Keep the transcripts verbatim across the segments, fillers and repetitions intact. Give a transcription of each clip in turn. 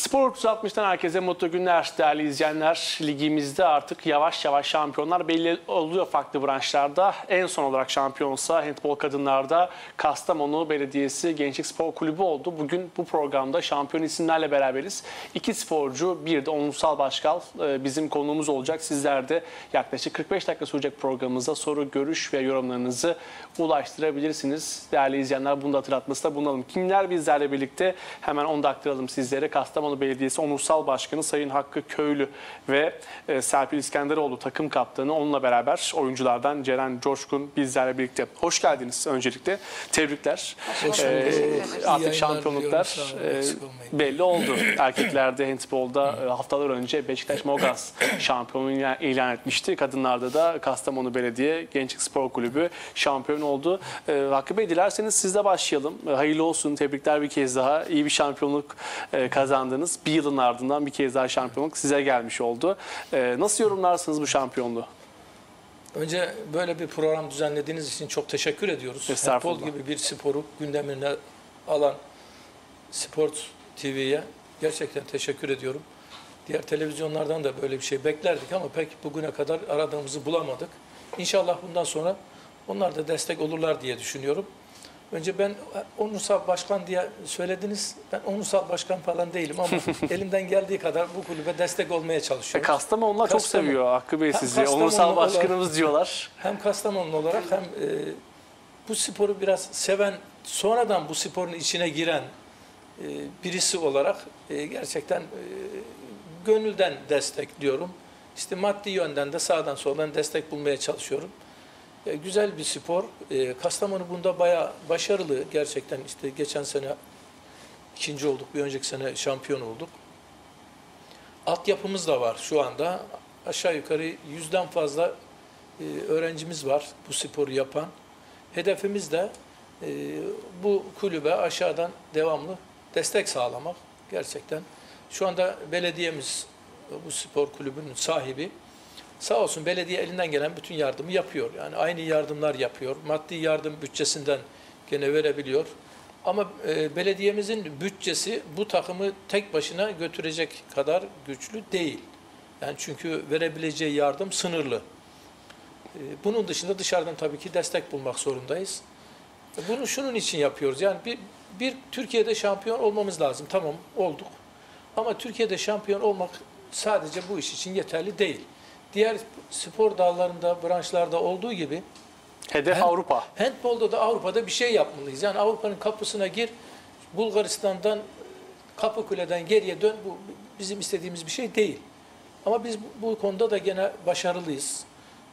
Spor üç yüz altmıştan herkese mutlu günler değerli izleyenler. Ligimizde artık yavaş yavaş şampiyonlar belli oluyor farklı branşlarda. En son olarak şampiyonsa handbol kadınlarda Kastamonu Belediyesi Gençlik Spor Kulübü oldu. Bugün bu programda şampiyon isimlerle beraberiz. İki sporcu, bir de Onursal Başkal bizim konuğumuz olacak. Sizler de yaklaşık kırk beş dakika sürecek programımızda soru, görüş ve yorumlarınızı ulaştırabilirsiniz. Değerli izleyenler, bunu da hatırlatması da bulunalım. Kimler bizlerle birlikte? Hemen onu da aktaralım sizlere. Kastamonu Belediyesi Onursal Başkanı Sayın Hakkı Köylü ve e, Serpil İskenderoğlu takım kaptanı, onunla beraber oyunculardan Ceren Coşkun bizlerle birlikte. Hoş geldiniz öncelikle. Tebrikler. Hoş ee, artık şampiyonluklar e, belli oldu. Erkeklerde handbolda e, haftalar önce Beşiktaş Mogaz şampiyonu ilan etmişti. Kadınlarda da Kastamonu Belediye Gençlik Spor Kulübü şampiyon oldu. E, Hakkı Bey, dilerseniz sizle başlayalım. E, hayırlı olsun. Tebrikler bir kez daha. İyi bir şampiyonluk e, kazandınız. Bir yılın ardından bir kez daha şampiyonluk size gelmiş oldu. E, nasıl yorumlarsınız bu şampiyonluğu? Önce böyle bir program düzenlediğiniz için çok teşekkür ediyoruz. Handbol gibi bir sporu gündemine alan Sport T V'ye gerçekten teşekkür ediyorum. Diğer televizyonlardan da böyle bir şey beklerdik ama pek bugüne kadar aradığımızı bulamadık. İnşallah bundan sonra onlar da destek olurlar diye düşünüyorum. Önce ben Onursal Başkan diye söylediniz. Ben Onursal Başkan falan değilim ama elimden geldiği kadar bu kulübe destek olmaya çalışıyorum. E, Kastamonu'lar çok seviyor Hakkı Bey sizi. Onursal Başkanımız olarak, diyorlar. Hem Kastamonu olarak hem e, bu sporu biraz seven, sonradan bu sporun içine giren e, birisi olarak e, gerçekten e, gönülden destekliyorum. İşte maddi yönden de sağdan soldan destek bulmaya çalışıyorum. E, güzel bir spor. E, Kastamonu bunda bayağı başarılı. Gerçekten işte geçen sene ikinci olduk. Bir önceki sene şampiyon olduk. Altyapımız da var şu anda. Aşağı yukarı yüzden fazla e, öğrencimiz var bu sporu yapan. Hedefimiz de e, bu kulübe aşağıdan devamlı destek sağlamak. Gerçekten şu anda belediyemiz bu spor kulübünün sahibi. Sağ olsun belediye elinden gelen bütün yardımı yapıyor. Yani aynı yardımlar yapıyor. Maddi yardım bütçesinden gene verebiliyor. Ama e, belediyemizin bütçesi bu takımı tek başına götürecek kadar güçlü değil. Yani çünkü verebileceği yardım sınırlı. E, bunun dışında dışarıdan tabii ki destek bulmak zorundayız. E, bunu şunun için yapıyoruz. Yani bir, bir Türkiye'de şampiyon olmamız lazım. Tamam, olduk. Ama Türkiye'de şampiyon olmak sadece bu iş için yeterli değil. Diğer spor dallarında, branşlarda olduğu gibi hedef hand, Avrupa. Handbolda da Avrupa'da bir şey yapmalıyız. Yani Avrupa'nın kapısına gir, Bulgaristan'dan, Kapıkule'den geriye dön. Bu bizim istediğimiz bir şey değil. Ama biz bu, bu konuda da gene başarılıyız.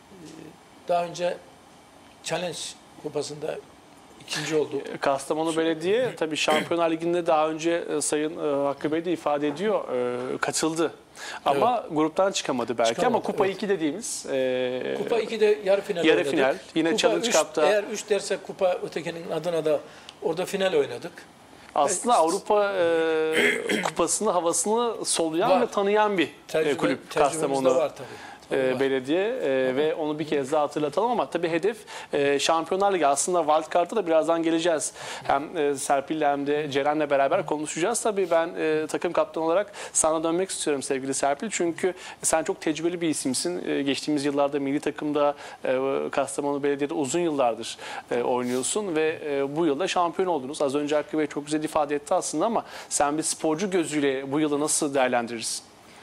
Daha önce Challenge Kupası'nda ikinci oldu. Kastamonu Belediye tabii Şampiyonlar Ligi'nde daha önce Sayın Hakkı Bey de ifade ediyor, katıldı. Ama evet, gruptan çıkamadı belki çıkamadı, ama Kupa evet. iki dediğimiz e, Kupa iki'de yarı final yarı oynadık. Final. Yine Kupa Challenge üç, Cup'ta. Eğer üç derse Kupa ötekinin adına da orada final oynadık. Aslında evet, Avrupa e, Kupası'nın havasını soluyan var ve tanıyan bir Tecrübe, kulüp Kastamonu var tabii. E, belediye e, ve onu bir kez daha hatırlatalım ama tabii hedef e, Şampiyonlar Ligi. Aslında Wildcard'a da birazdan geleceğiz. Hem e, Serpil'le hem de Ceren'le beraber konuşacağız. Tabii ben e, takım kaptanı olarak sana dönmek istiyorum sevgili Serpil. Çünkü sen çok tecrübeli bir isimsin. E, geçtiğimiz yıllarda milli takımda e, Kastamonu Belediye'de uzun yıllardır e, oynuyorsun ve e, bu yılda şampiyon oldunuz. Az önce Hakkı Bey çok güzel ifade etti aslında ama sen bir sporcu gözüyle bu yılı nasıl değerlendirirsin?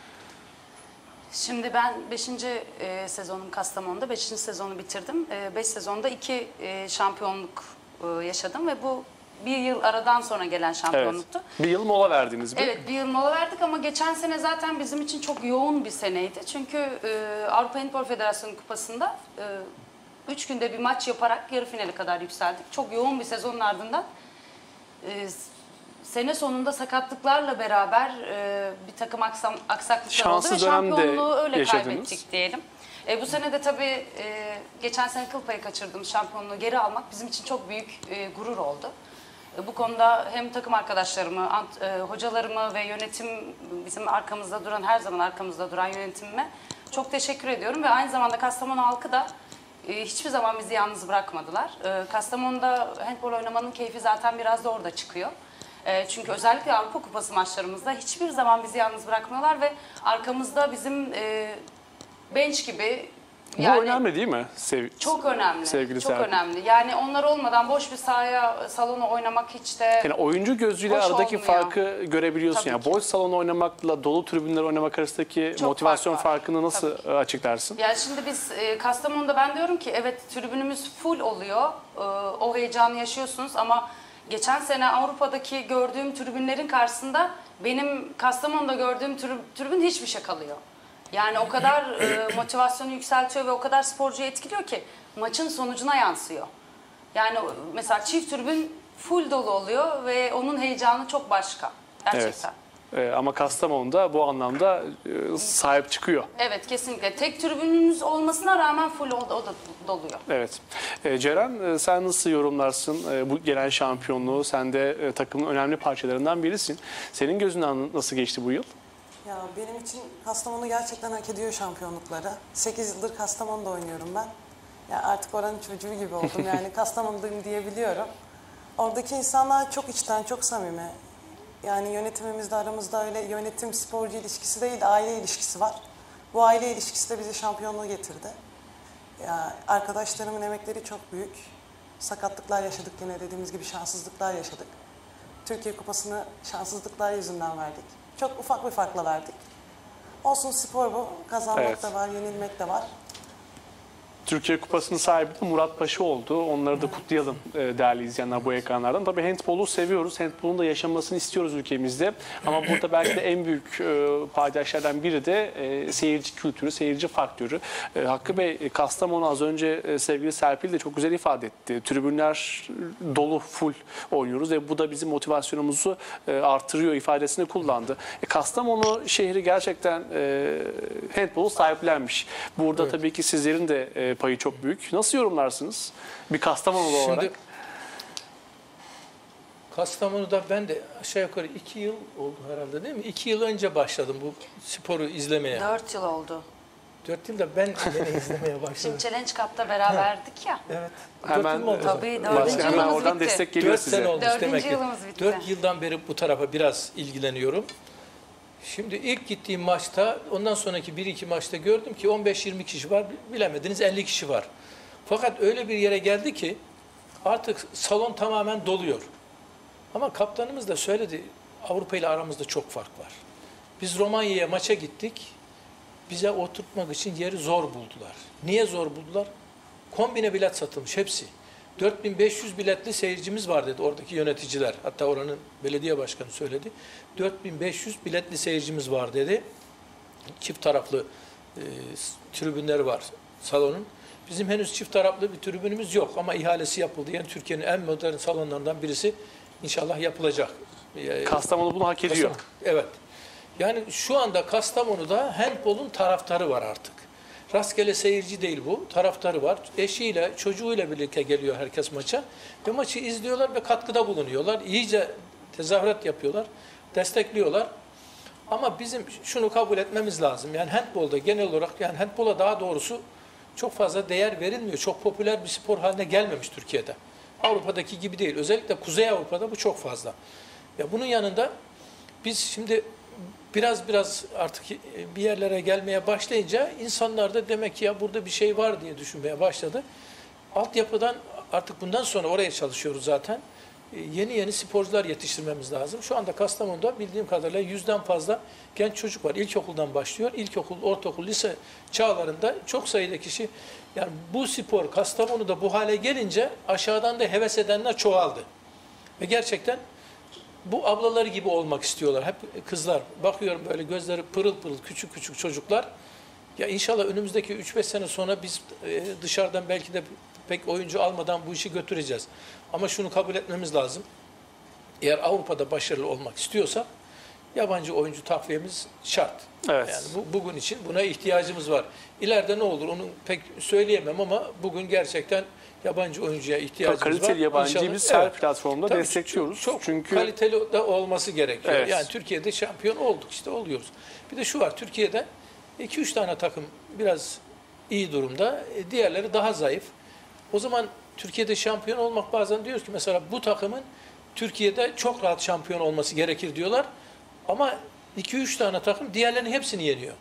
Şimdi ben beşinci E, sezonum Kastamonu'da, beşinci sezonu bitirdim. beş sezonda iki e, şampiyonluk e, yaşadım ve bu bir yıl aradan sonra gelen şampiyonluktu. Evet. Bir yıl mola verdiniz mi? Evet, bir yıl mola verdik ama geçen sene zaten bizim için çok yoğun bir seneydi. Çünkü e, Avrupa Handbol Federasyonu Kupası'nda e, üç günde bir maç yaparak yarı finale kadar yükseldik. Çok yoğun bir sezonun ardından e, sene sonunda sakatlıklarla beraber e, bir takım aksam, aksaklıklar şanslı oldu ve şampiyonluğu öyle yaşadınız. kaybettik diyelim. E, bu sene de tabii e, geçen sene kıl payı kaçırdığımız şampiyonluğu geri almak bizim için çok büyük e, gurur oldu. E, bu konuda hem takım arkadaşlarımı, ant, e, hocalarımı ve yönetim, bizim arkamızda duran, her zaman arkamızda duran yönetimime çok teşekkür ediyorum. Ve aynı zamanda Kastamonu halkı da e, hiçbir zaman bizi yalnız bırakmadılar. E, Kastamonu'da handbol oynamanın keyfi zaten biraz da orada çıkıyor. E, çünkü özellikle Avrupa Kupası maçlarımızda hiçbir zaman bizi yalnız bırakmıyorlar ve arkamızda bizim e, bench gibi. Bu Yani önemli değil mi? Sev çok önemli. Sevgili çok Serpil. önemli. Yani onlar olmadan boş bir sahaya, salona oynamak hiç de Yani oyuncu gözüyle hoş aradaki olmuyor. farkı görebiliyorsun. Tabii Yani ki. boş salon oynamakla dolu tribünler oynamak arasındaki Çok motivasyon fark var. farkını nasıl Tabii açıklarsın? Yani şimdi biz e, Kastamonu'da ben diyorum ki evet tribünümüz full oluyor. E, o heyecanı yaşıyorsunuz ama geçen sene Avrupa'daki gördüğüm tribünlerin karşısında benim Kastamonu'da gördüğüm trib- tribün hiçbir şey kalıyor. Yani o kadar e, motivasyonu yükseltiyor ve o kadar sporcuyu etkiliyor ki maçın sonucuna yansıyor. Yani o- mesela çift tribün full dolu oluyor ve onun heyecanı çok başka. Gerçekten. Ee, ama Kastamonu'da bu anlamda e, sahip çıkıyor. Evet kesinlikle. Tek tribünümüz olmasına rağmen full o, o da doluyor. Evet. Ee, Ceren, e, sen nasıl yorumlarsın e, bu gelen şampiyonluğu? Sen de e, takımın önemli parçalarından birisin. Senin gözünden nasıl geçti bu yıl? Ya benim için Kastamonu gerçekten hak ediyor şampiyonlukları. sekiz yıldır Kastamonu'da oynuyorum ben. Ya artık oranın çocuğu gibi oldum. Yani Kastamonu'dayım diyebiliyorum. Oradaki insanlar çok içten, çok samimi. Yani yönetimimizde aramızda öyle yönetim sporcu ilişkisi değil de aile ilişkisi var. Bu aile ilişkisi de bizi şampiyonluğa getirdi. Ya arkadaşlarımın emekleri çok büyük. Sakatlıklar yaşadık yine dediğimiz gibi şanssızlıklar yaşadık. Türkiye Kupası'nı şanssızlıklar yüzünden verdik. Çok ufak bir farkla verdik. Olsun spor bu. Kazanmak Evet. da var, yenilmek de var. Türkiye Kupası'nın sahibi de Murat Paşa oldu. Onları da kutlayalım e, değerli izleyenler bu ekranlardan. Tabii handbolu seviyoruz. Handbolun da yaşanmasını istiyoruz ülkemizde. Ama burada belki de en büyük e, paydaşlardan biri de e, seyirci kültürü, seyirci faktörü. E, Hakkı Bey, e, Kastamonu az önce e, sevgili Serpil de çok güzel ifade etti. Tribünler dolu, full oynuyoruz ve bu da bizim motivasyonumuzu e, artırıyor ifadesini kullandı. E, Kastamonu şehri gerçekten e, handbolu sahiplenmiş. Burada Evet. tabii ki sizlerin de e, payı çok büyük. Nasıl yorumlarsınız? Bir Kastamonulu olarak. Şimdi Kastamonu'da ben de aşağı yukarı iki yıl oldu herhalde değil mi? İki yıl önce başladım bu sporu izlemeye. Dört yıl oldu. Dört yılda ben beni izlemeye başladım. Şimdi Challenge Cup'ta beraberdik ya. Evet. Hemen, Dört yıl mı oldu? e, Tabii, Başka dördüncü hemen yılımız oradan bitti. destek geliyor Dört size. sene olmuş Dördüncü demek ki. yılımız bitti. Dört yıldan beri bu tarafa biraz ilgileniyorum. Şimdi ilk gittiğim maçta, ondan sonraki bir iki maçta gördüm ki on beş yirmi kişi var, bilemediniz elli kişi var. Fakat öyle bir yere geldi ki artık salon tamamen doluyor. Ama kaptanımız da söyledi, Avrupa ile aramızda çok fark var. Biz Romanya'ya maça gittik, bize oturtmak için yeri zor buldular. Niye zor buldular? Kombine bilet satılmış hepsi. dört bin beş yüz biletli seyircimiz var dedi oradaki yöneticiler. Hatta oranın belediye başkanı söyledi. dört bin beş yüz biletli seyircimiz var dedi. Çift taraflı e, tribünleri var salonun. Bizim henüz çift taraflı bir tribünümüz yok ama ihalesi yapıldı. Yani Türkiye'nin en modern salonlarından birisi inşallah yapılacak. E, Kastamonu bunu hak ediyor. Kastamonu, evet. Yani şu anda Kastamonu'da handbolun taraftarı var artık. Rastgele seyirci değil bu, taraftarı var. Eşiyle, çocuğuyla birlikte geliyor herkes maça. Ve maçı izliyorlar ve katkıda bulunuyorlar. İyice tezahürat yapıyorlar, destekliyorlar. Ama bizim şunu kabul etmemiz lazım. Yani handbolda genel olarak, yani handbola daha doğrusu çok fazla değer verilmiyor. Çok popüler bir spor haline gelmemiş Türkiye'de. Avrupa'daki gibi değil. Özellikle Kuzey Avrupa'da bu çok fazla. Ya bunun yanında biz şimdi biraz biraz artık bir yerlere gelmeye başlayınca insanlar da demek ki ya burada bir şey var diye düşünmeye başladı. Altyapıdan artık bundan sonra oraya çalışıyoruz zaten. Yeni yeni sporcular yetiştirmemiz lazım. Şu anda Kastamonu'da bildiğim kadarıyla yüzden fazla genç çocuk var. İlkokuldan başlıyor. İlkokul, ortaokul, lise çağlarında çok sayıda kişi. Yani bu spor Kastamonu'da bu hale gelince aşağıdan da heves edenler çoğaldı. Ve gerçekten bu ablaları gibi olmak istiyorlar. Hep kızlar. Bakıyorum böyle gözleri pırıl pırıl küçük küçük çocuklar. Ya inşallah önümüzdeki üç beş sene sonra biz dışarıdan belki de pek oyuncu almadan bu işi götüreceğiz. Ama şunu kabul etmemiz lazım. Eğer Avrupa'da başarılı olmak istiyorsak yabancı oyuncu takviyemiz şart. Evet. Yani bu, bugün için buna ihtiyacımız var. İleride ne olur onu pek söyleyemem ama bugün gerçekten yabancı oyuncuya ihtiyacımız var. Kaliteli yabancıyı İnşallah- biz her Evet. platformda Tabii destekliyoruz. Çok Çünkü kaliteli de olması gerekiyor. Evet. Yani Türkiye'de şampiyon olduk işte oluyoruz. Bir de şu var Türkiye'de iki üç tane takım biraz iyi durumda. e, Diğerleri daha zayıf. O zaman Türkiye'de şampiyon olmak bazen diyoruz ki mesela bu takımın Türkiye'de çok rahat şampiyon olması gerekir diyorlar. Ama iki üç tane takım diğerlerinin hepsini yeniyor.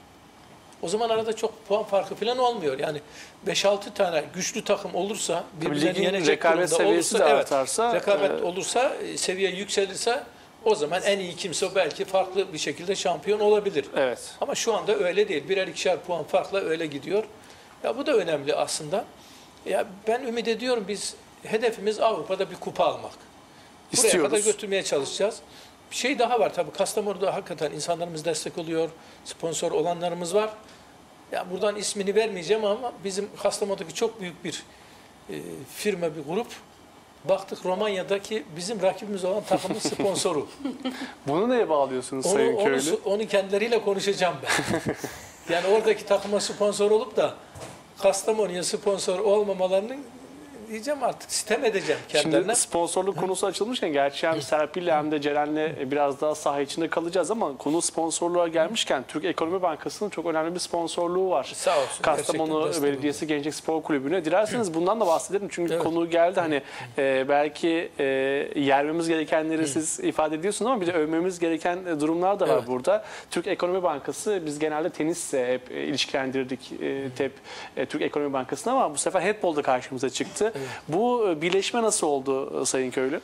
O zaman arada çok puan farkı falan olmuyor. Yani beş altı tane güçlü takım olursa, birbirlerini yenecek rekabet durumda seviyesi olursa, de evet, artarsa, rekabet e, olursa, seviye yükselirse o zaman en iyi kimse belki farklı bir şekilde şampiyon olabilir. Evet. Ama şu anda öyle değil. Birer ikişer puan farkla öyle gidiyor. Ya bu da önemli aslında. Ya ben ümit ediyorum, biz hedefimiz Avrupa'da bir kupa almak. Buraya İstiyoruz. kadar götürmeye çalışacağız. Bir şey daha var tabii. Kastamonu'da hakikaten insanlarımız destek oluyor. Sponsor olanlarımız var. Ya buradan ismini vermeyeceğim ama bizim Kastamonu'daki çok büyük bir e, firma, bir grup. Baktık Romanya'daki bizim rakibimiz olan takımın sponsoru. Bunu neye bağlıyorsunuz Onu, Sayın onu, Köylü? onu kendileriyle konuşacağım ben. Yani oradaki takıma sponsor olup da Kastamonu'ya sponsor olmamalarını diyeceğim, artık sitem edeceğim kendilerine. Şimdi sponsorluk konusu açılmışken, gerçi hem Serpil'le hem de Ceren'le biraz daha saha içinde kalacağız ama konu sponsorluğa gelmişken Türk Ekonomi Bankası'nın çok önemli bir sponsorluğu var. Sağ olsun. Kastamonu Gerçekten Belediyesi Gelecek Spor Kulübü'ne. Dilerseniz bundan da bahsedelim çünkü Evet. konu geldi. Hani e, belki e, yermemiz gerekenleri siz ifade ediyorsunuz ama bir de övmemiz gereken durumlar da var Evet. burada. Türk Ekonomi Bankası, biz genelde tenisle hep e, ilişkilendirdik e, hep e, Türk Ekonomi Bankası'nı ama bu sefer handball da karşımıza çıktı. Bu e, birleşme nasıl oldu Sayın Köylü?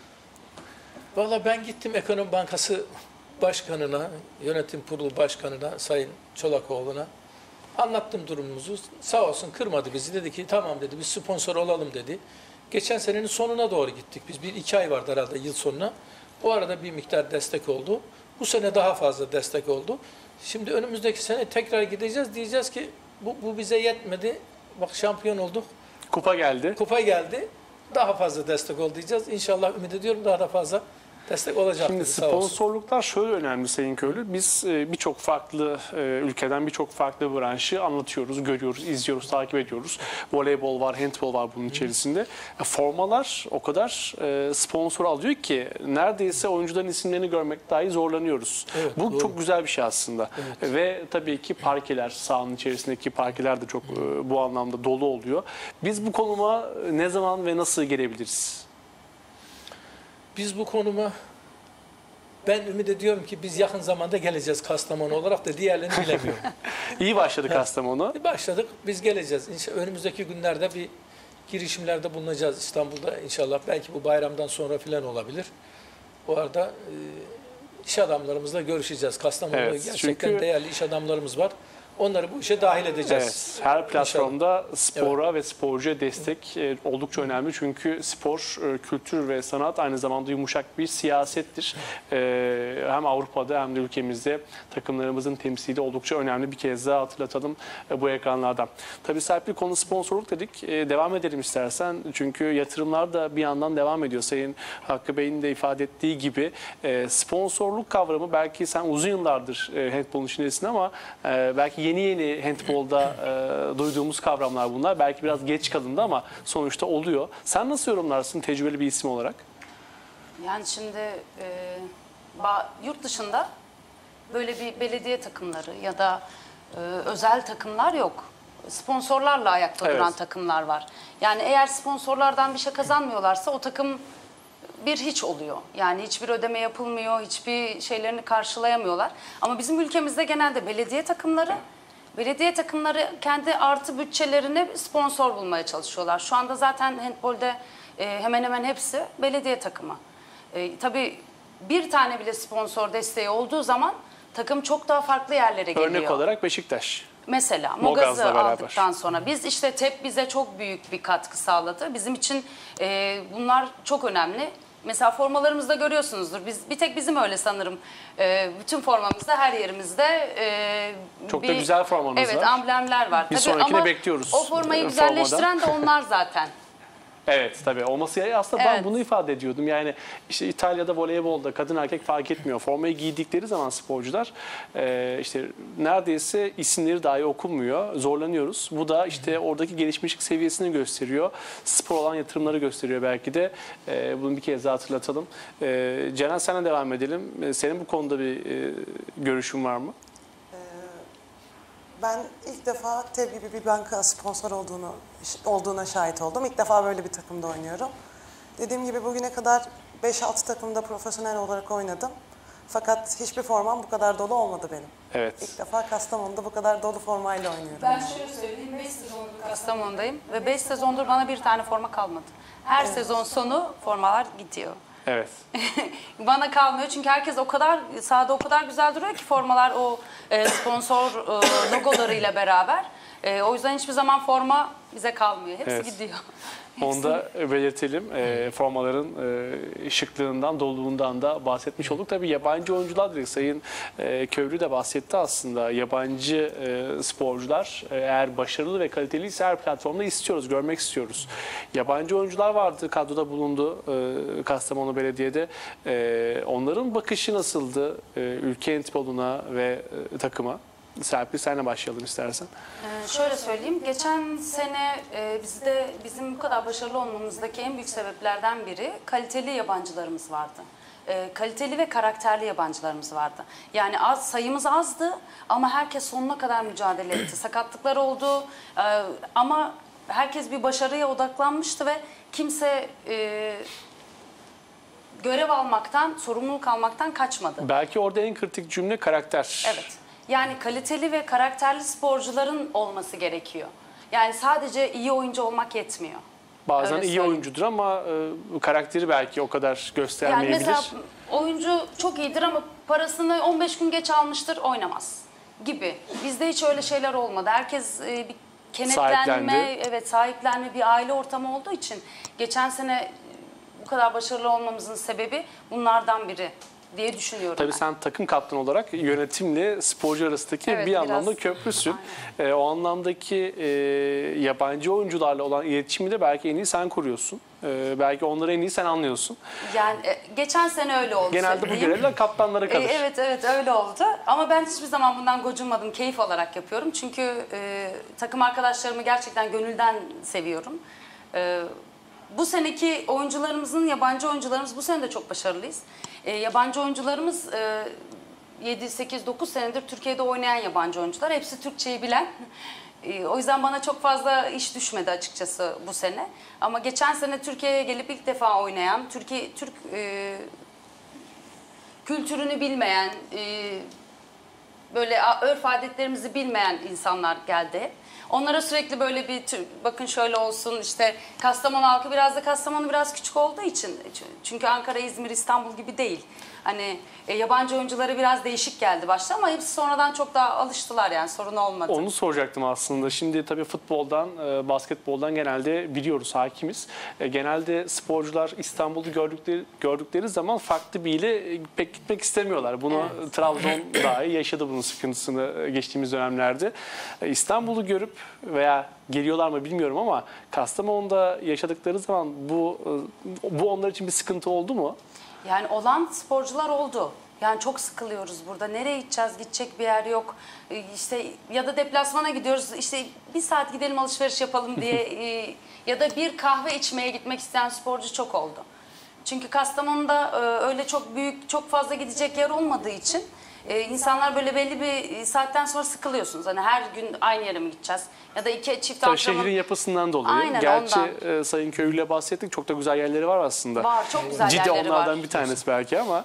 Valla ben gittim Ekonomi Bankası Başkanı'na, Yönetim Kurulu Başkanı'na, Sayın Çolakoğlu'na anlattım durumumuzu. Sağ olsun kırmadı bizi. Dedi ki tamam dedi, biz sponsor olalım dedi. Geçen senenin sonuna doğru gittik. Biz bir iki ay vardı herhalde yıl sonuna. O arada bir miktar destek oldu. Bu sene daha fazla destek oldu. Şimdi önümüzdeki sene tekrar gideceğiz. Diyeceğiz ki bu, bu bize yetmedi. Bak şampiyon olduk. Kupa geldi. Kupa geldi. Daha fazla destek ol diyeceğiz. İnşallah ümit ediyorum daha da fazla destek olacak. Şimdi Sağ olsun. sponsorluklar şöyle önemli Sayın Köylü. Biz e, birçok farklı e, ülkeden birçok farklı branşı anlatıyoruz, görüyoruz, izliyoruz, takip ediyoruz. Voleybol var, handbol var bunun içerisinde. E, Formalar o kadar e, sponsor alıyor ki neredeyse oyuncuların isimlerini görmek dahi zorlanıyoruz. Evet, Bu doğru. çok güzel bir şey aslında. Evet. Ve tabii ki parkeler, sahanın içerisindeki parkeler de çok e, bu anlamda dolu oluyor. Biz bu konuma ne zaman ve nasıl gelebiliriz? Biz bu konuma ben ümit ediyorum ki biz yakın zamanda geleceğiz Kastamonu olarak da diğerlerini bilemiyorum. İyi başladı Kastamonu. Başladık, biz geleceğiz. İnşallah önümüzdeki günlerde bir girişimlerde bulunacağız İstanbul'da inşallah. Belki bu bayramdan sonra filan olabilir. Bu arada e, iş adamlarımızla görüşeceğiz. Kastamonu'da Evet, gerçekten çünkü- değerli iş adamlarımız var. Onları bu işe dahil edeceğiz. Evet, her platformda spora ve sporcuya destek e, oldukça önemli. Çünkü spor, e, kültür ve sanat aynı zamanda yumuşak bir siyasettir. E, hem Avrupa'da hem de ülkemizde takımlarımızın temsili oldukça önemli. Bir kez daha hatırlatalım e, bu ekranlardan. Tabii Serpil, konu sponsorluk dedik. E, devam edelim istersen. Çünkü yatırımlar da bir yandan devam ediyor. Sayın Hakkı Bey'in de ifade ettiği gibi e, sponsorluk kavramı, belki sen uzun yıllardır e, handball'un içindesin ama e, belki yeni yeni handball'da e, duyduğumuz kavramlar bunlar. Belki biraz geç kalındı ama sonuçta oluyor. Sen nasıl yorumlarsın tecrübeli bir isim olarak? Yani şimdi e, ba- yurt dışında böyle bir belediye takımları ya da e, özel takımlar yok. Sponsorlarla ayakta Evet. duran takımlar var. Yani eğer sponsorlardan bir şey kazanmıyorlarsa o takım bir hiç oluyor. Yani hiçbir ödeme yapılmıyor, hiçbir şeylerini karşılayamıyorlar. Ama bizim ülkemizde genelde belediye takımları, belediye takımları kendi artı bütçelerini sponsor bulmaya çalışıyorlar. Şu anda zaten handbolde e, hemen hemen hepsi belediye takımı. E, tabii bir tane bile sponsor desteği olduğu zaman takım çok daha farklı yerlere geliyor. Örnek olarak Beşiktaş. Mesela Mogaz'la Mogaz'ı beraber. aldıktan sonra biz işte T E P bize çok büyük bir katkı sağladı. Bizim için e, bunlar çok önemli. Mesela formalarımızda görüyorsunuzdur. Biz bir tek bizim öyle sanırım. E, bütün formamızda her yerimizde e, Çok da güzel formanız evet, var. Evet, amblemler var. Bir Tabii sonrakine ama bekliyoruz, o formayı e, güzelleştiren de onlar zaten. Evet, tabii olması ya, aslında ben Evet. bunu ifade ediyordum. Yani işte İtalya'da voleybolda kadın erkek fark etmiyor. Formayı giydikleri zaman sporcular e, işte neredeyse isimleri dahi okunmuyor. Zorlanıyoruz. Bu da işte oradaki gelişmişlik seviyesini gösteriyor. Spor olan yatırımları gösteriyor belki de. E, bunu bir kez daha hatırlatalım. E, Ceren, sana devam edelim. E, senin bu konuda bir e, görüşün var mı? Ben ilk defa T E B gibi bir banka sponsor olduğunu olduğuna şahit oldum. İlk defa böyle bir takımda oynuyorum. Dediğim gibi bugüne kadar beş altı takımda profesyonel olarak oynadım. Fakat hiçbir formam bu kadar dolu olmadı benim. Evet. İlk defa Kastamonu'da bu kadar dolu formayla oynuyorum. Ben şöyle söyleyeyim, beş sezondur Kastamonu'dayım ve beş sezondur bana bir tane forma kalmadı. Her sezon sonu formalar gidiyor. Evet. Bana kalmıyor çünkü herkes o kadar, sahada o kadar güzel duruyor ki formalar o e, sponsor e, logolarıyla beraber. E, o yüzden hiçbir zaman forma bize kalmıyor. Hepsi Evet. gidiyor. Onu da belirtelim. E, formaların e, şıklığından, doluluğundan da bahsetmiş olduk. Tabii yabancı oyuncular dedik. Sayın e, Köylü de bahsetti aslında. Yabancı e, sporcular e, eğer başarılı ve kaliteliyse her platformda istiyoruz, görmek istiyoruz. Yabancı oyuncular vardı, kadroda bulundu e, Kastamonu Belediye'de. E, onların bakışı nasıldı e, ülke handboluna ve e, takıma? Serpil, senle başlayalım istersen. Ee, şöyle söyleyeyim, geçen sene e, bizde bizim bu kadar başarılı olmamızdaki en büyük sebeplerden biri kaliteli yabancılarımız vardı. E, kaliteli ve karakterli yabancılarımız vardı. Yani az sayımız azdı ama herkes sonuna kadar mücadele etti. Sakatlıklar oldu e, ama herkes bir başarıya odaklanmıştı ve kimse e, görev almaktan, sorumluluk almaktan kaçmadı. Belki orada en kritik cümle karakter. Evet. Yani kaliteli ve karakterli sporcuların olması gerekiyor. Yani sadece iyi oyuncu olmak yetmiyor. Bazen Öyle iyi söyleyeyim. oyuncudur ama e, karakteri belki o kadar Yani göstermeyebilir. mesela oyuncu çok iyidir ama parasını on beş gün geç almıştır, oynamaz gibi. Bizde hiç öyle şeyler olmadı. Herkes e, bir kenetlenme, Sahiplendi. evet sahiplenme, bir aile ortamı olduğu için geçen sene bu kadar başarılı olmamızın sebebi bunlardan biri diye düşünüyorum. Tabii ben. sen takım kaptanı olarak yönetimle sporcu arasındaki Evet, bir biraz. anlamda köprüsün. E, o anlamdaki e, yabancı oyuncularla olan iletişimi de belki en iyi sen kuruyorsun. E, belki onları en iyi sen anlıyorsun. Yani e, geçen sene öyle oldu. Genelde bu söyleyeyim. görevler kaptanlara E, kalır. Evet evet öyle oldu ama ben hiçbir zaman bundan gocunmadım, keyif alarak yapıyorum çünkü e, takım arkadaşlarımı gerçekten gönülden seviyorum. E, bu seneki oyuncularımızın, yabancı oyuncularımız bu sene de çok başarılıyız. E, yabancı oyuncularımız e, yedi sekiz dokuz senedir Türkiye'de oynayan yabancı oyuncular, hepsi Türkçeyi bilen. E, o yüzden bana çok fazla iş düşmedi açıkçası bu sene. Ama geçen sene Türkiye'ye gelip ilk defa oynayan, Türkiye Türk e, kültürünü bilmeyen, e, böyle örf adetlerimizi bilmeyen insanlar geldi. Onlara sürekli böyle bir tür, bakın şöyle olsun işte Kastamonu halkı biraz da Kastamonu biraz küçük olduğu için çünkü Ankara, İzmir, İstanbul gibi değil. Hani e, yabancı oyunculara biraz değişik geldi başta ama hepsi sonradan çok daha alıştılar yani sorun olmadı. Onu soracaktım aslında. Şimdi tabii futboldan, e, basketboldan genelde biliyoruz, hakimiz. E, genelde sporcular İstanbul'u gördükleri, gördükleri zaman farklı bir ile e, pek gitmek istemiyorlar. Bunu Evet. Trabzon dahi yaşadı bunun sıkıntısını e, geçtiğimiz dönemlerde. E, İstanbul'u görüp veya geliyorlar mı bilmiyorum ama Kastamonu'da yaşadıkları zaman bu e, bu onlar için bir sıkıntı oldu mu? Yani olan sporcular oldu. Yani çok sıkılıyoruz burada. Nereye gideceğiz? Gidecek bir yer yok. Ee, İşte ya da deplasmana gidiyoruz. İşte bir saat gidelim alışveriş yapalım diye e, ya da bir kahve içmeye gitmek isteyen sporcu çok oldu. Çünkü Kastamonu'da e, öyle çok büyük, çok fazla gidecek yer olmadığı için e, insanlar böyle belli bir saatten sonra sıkılıyorsunuz. Hani her gün aynı yere mi gideceğiz? Ya da iki çift Tabii antrenman. şehrin yapısından dolayı. Aynen, Gerçi ondan. e, Sayın Köylü'yle bahsettik. Çok da güzel yerleri var aslında. Var, çok güzel Cide yerleri onlardan var. bir tanesi belki ama.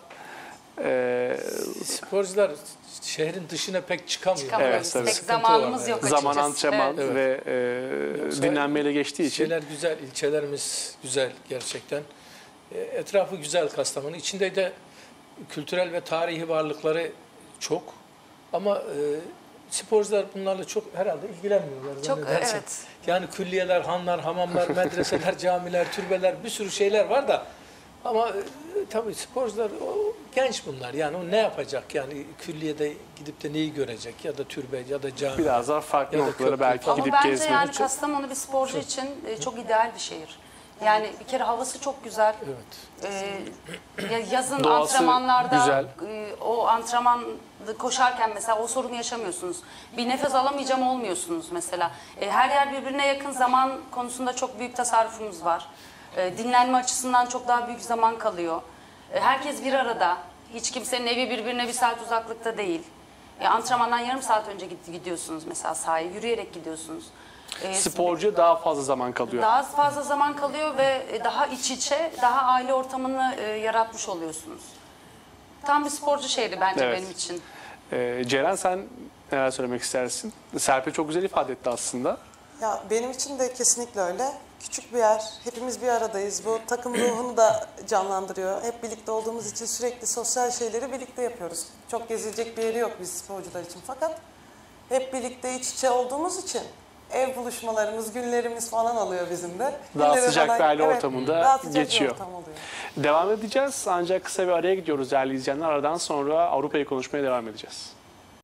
E, Sporcular şehrin dışına pek çıkamıyor. Çıkamıyoruz. Evet, tabii. Pek Sıkıntı zamanımız var, yok evet. zaman açıkçası. antrenman Evet. ve e, Yoksa dinlenmeyle geçtiği için. Şeyler güzel, ilçelerimiz güzel gerçekten. E, Etrafı güzel Kastamonu. İçinde de kültürel ve tarihi varlıkları çok. Ama e, sporcular bunlarla çok herhalde ilgilenmiyorlar. Çok, zannedersem. evet. Yani külliyeler, hanlar, hamamlar, medreseler, camiler, türbeler bir sürü şeyler var da ama e, tabii sporcular o, genç bunlar. Yani o ne yapacak? Yani külliyede gidip de neyi görecek? Ya da türbe ya da cami. Biraz daha farklı Ya da noktalara köprü belki falan. Ama gidip bence gezmek. yani Kastamonu bir sporcu için e, çok ideal bir şehir. Yani bir kere havası çok güzel. Evet. Ee, ya- yazın Doğası antrenmanlarda güzel. e, o antrenman koşarken mesela o sorunu yaşamıyorsunuz. Bir nefes alamayacağım olmuyorsunuz mesela. E, her yer birbirine yakın, zaman konusunda çok büyük tasarrufumuz var. E, dinlenme açısından çok daha büyük zaman kalıyor. E, herkes bir arada. Hiç kimsenin evi birbirine bir saat uzaklıkta değil. E, antrenmandan yarım saat önce gidiyorsunuz mesela sahaya, yürüyerek gidiyorsunuz. E, Sporcu daha fazla zaman kalıyor. Daha fazla zaman kalıyor ve daha iç içe, daha aile ortamını e, yaratmış oluyorsunuz. Tam bir sporcu şehri bence Evet. benim için. Ee, Ceren, sen neler söylemek istersin? Serpil çok güzel ifade etti aslında. Ya benim için de kesinlikle öyle. Küçük bir yer, hepimiz bir aradayız. Bu takım ruhunu da canlandırıyor. Hep birlikte olduğumuz için sürekli sosyal şeyleri birlikte yapıyoruz. Çok gezilecek bir yeri yok biz sporcular için. Fakat hep birlikte iç içe olduğumuz için ev buluşmalarımız, günlerimiz falan oluyor bizim de. Daha Günleri sıcak falan- bir aile evet, ortamında daha sıcak geçiyor. Bir ortam oluyor. Devam edeceğiz ancak kısa bir araya gidiyoruz değerli izleyenler. Aradan sonra Avrupa'yı konuşmaya devam edeceğiz.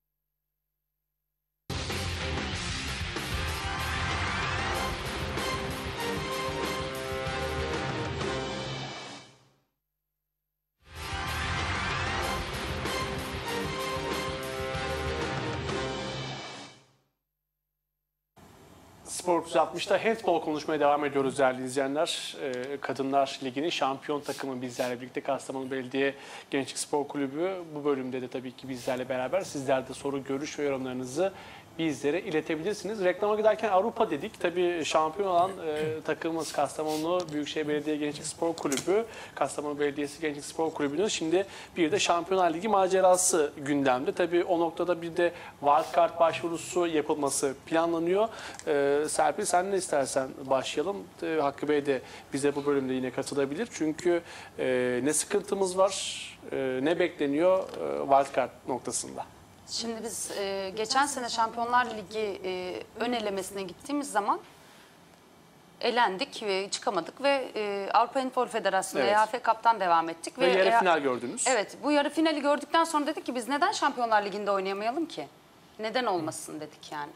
Spor üç yüz altmış'ta handball konuşmaya devam ediyoruz değerli izleyenler. Ee, Kadınlar Ligi'nin şampiyon takımı bizlerle birlikte Kastamonu Belediye Gençlik Spor Kulübü. Bu bölümde de tabii ki bizlerle beraber sizler de soru, görüş ve yorumlarınızı bizlere iletebilirsiniz. Reklama giderken Avrupa dedik. Tabii şampiyon olan e, takımımız Kastamonu Büyükşehir Belediye Gençlik Spor Kulübü, Kastamonu Belediyesi Gençlik Spor Kulübü'nün şimdi bir de Şampiyonlar Ligi macerası gündemde. Tabii o noktada bir de wildcard başvurusu yapılması planlanıyor. E, Serpil, sen ne istersen başlayalım. E, Hakkı Bey de bize bu bölümde yine katılabilir. Çünkü e, ne sıkıntımız var, e, ne bekleniyor e, wildcard noktasında. Şimdi biz e, geçen sene Şampiyonlar Ligi e, ön elemesine gittiğimiz zaman elendik ve çıkamadık ve e, Avrupa Handball Federasyonu Evet. E H F Cup'tan devam ettik. Ve yarı E H- final gördünüz. Evet, bu yarı finali gördükten sonra dedik ki biz neden Şampiyonlar Ligi'nde oynayamayalım ki? Neden olmasın dedik yani.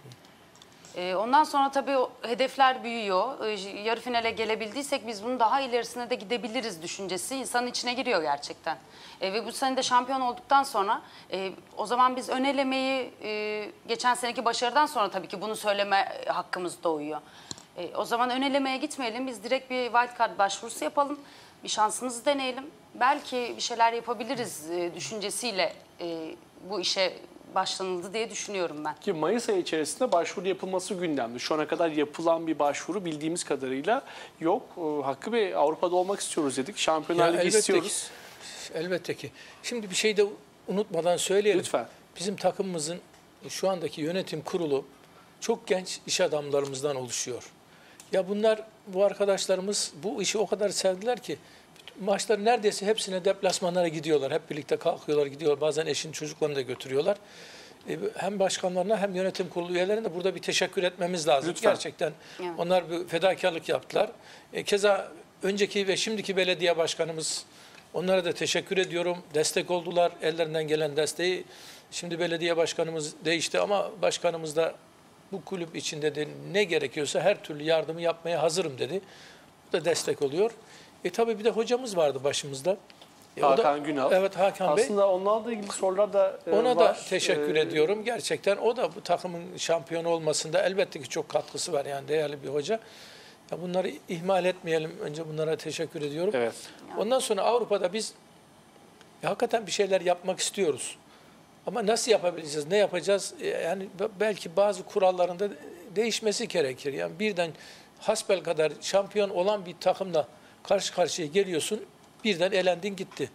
E, ondan sonra tabii o hedefler büyüyor. E, yarı finale gelebildiysek biz bunun daha ilerisine de gidebiliriz düşüncesi insanın içine giriyor gerçekten. E, ve bu sene de şampiyon olduktan sonra e, o zaman biz ön elemeyi e, geçen seneki başarıdan sonra tabii ki bunu söyleme hakkımız doğuyor. E, o zaman ön elemeye gitmeyelim, biz direkt bir wildcard başvurusu yapalım, bir şansımızı deneyelim. Belki bir şeyler yapabiliriz e, düşüncesiyle e, bu işe başlanıldı diye düşünüyorum ben. Ki Mayıs ayı içerisinde başvuru yapılması gündemde. Şu ana kadar yapılan bir başvuru bildiğimiz kadarıyla yok. Ee, Hakkı Bey, Avrupa'da olmak istiyoruz dedik. Şampiyonlar Ligi elbette istiyoruz. Ki, elbette ki. Şimdi bir şey de unutmadan söyleyelim. Lütfen. Bizim takımımızın şu andaki yönetim kurulu çok genç iş adamlarımızdan oluşuyor. Ya bunlar, bu arkadaşlarımız bu işi o kadar sevdiler ki maçları neredeyse hepsine deplasmanlara gidiyorlar. Hep birlikte kalkıyorlar, gidiyorlar. Bazen eşin çocuklarını da götürüyorlar. E, hem başkanlarına hem yönetim kurulu üyelerine de burada bir teşekkür etmemiz lazım. Lütfen. Gerçekten Evet. onlar bir fedakarlık yaptılar. E, keza önceki ve şimdiki belediye başkanımız, onlara da teşekkür ediyorum. Destek oldular. Ellerinden gelen desteği. Şimdi belediye başkanımız değişti ama başkanımız da bu kulüp içinde de ne gerekiyorsa her türlü yardımı yapmaya hazırım dedi. Bu da destek oluyor. E tabii bir de hocamız vardı başımızda. E, o da- Hakan Günal. Evet, Hakan Bey. Aslında onlarla ilgili sorular da e, Ona var. da teşekkür Ee, ediyorum. Gerçekten o da bu takımın şampiyon olmasında elbette ki çok katkısı var. Yani değerli bir hoca. Ya bunları ihmal etmeyelim. Önce bunlara teşekkür ediyorum. Evet. Ondan sonra Avrupa'da biz ya hakikaten bir şeyler yapmak istiyoruz. Ama nasıl yapabileceğiz, ne yapacağız? E, Yani be- belki bazı kurallarında değişmesi gerekir. Yani birden hasbel kadar şampiyon olan bir takımla karşı karşıya geliyorsun, birden elendin gitti.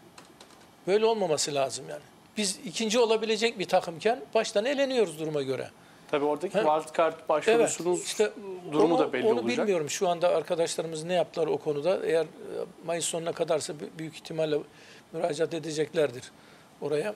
Böyle olmaması lazım yani. Biz ikinci olabilecek bir takımken baştan eleniyoruz duruma göre. Tabii oradaki Ha. wildcard başvurusunuz işte durumu onu, da belli onu olacak. bilmiyorum. Şu anda arkadaşlarımız ne yaptılar o konuda. Eğer e, Mayıs sonuna kadarsa b- büyük ihtimalle müracaat edeceklerdir oraya.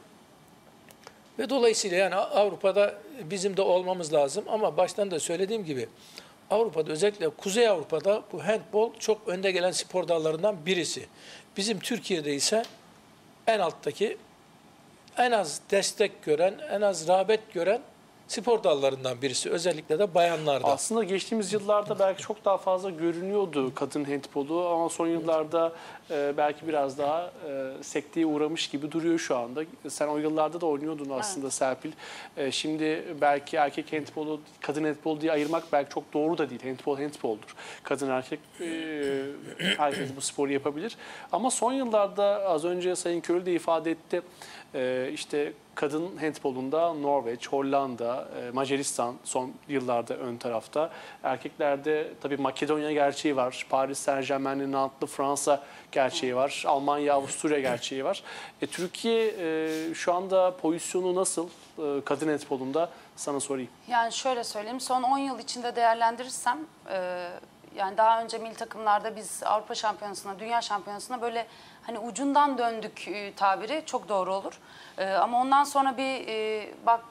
Ve dolayısıyla yani Avrupa'da bizim de olmamız lazım. Ama baştan da söylediğim gibi Avrupa'da, özellikle Kuzey Avrupa'da bu handball çok önde gelen spor dallarından birisi. Bizim Türkiye'de ise en alttaki, en az destek gören, en az rağbet gören spor dallarından birisi. Özellikle de bayanlarda. Aslında geçtiğimiz yıllarda belki çok daha fazla görünüyordu kadın handbolu ama son yıllarda e, belki biraz daha e, sekteye uğramış gibi duruyor şu anda. Sen o yıllarda da oynuyordun aslında Serpil. E, şimdi belki erkek handbolu, kadın handbolu diye ayırmak belki çok doğru da değil. Handbol handboldur. Kadın erkek e, herkes bu sporu yapabilir. Ama son yıllarda az önce Sayın Köylü de ifade etti. E, işte kadın handbolunda Norveç, Hollanda, e, Macaristan son yıllarda ön tarafta. Erkeklerde tabii Makedonya gerçeği var. Paris Saint-Germain'in Nantes'lı Fransa gerçeği var. Almanya, Avusturya gerçeği var. E, Türkiye e, şu anda pozisyonu nasıl e, kadın handbolunda, sana sorayım. Yani şöyle söyleyeyim, son on yıl içinde değerlendirirsem, e, yani daha önce milli takımlarda biz Avrupa Şampiyonası'na, Dünya Şampiyonası'na böyle hani ucundan döndük e, tabiri çok doğru olur. E, ama ondan sonra bir e, bak